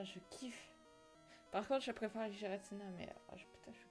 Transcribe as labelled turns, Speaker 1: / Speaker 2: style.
Speaker 1: je kiffe. Par contre, je préfère les Giratina, mais putain, je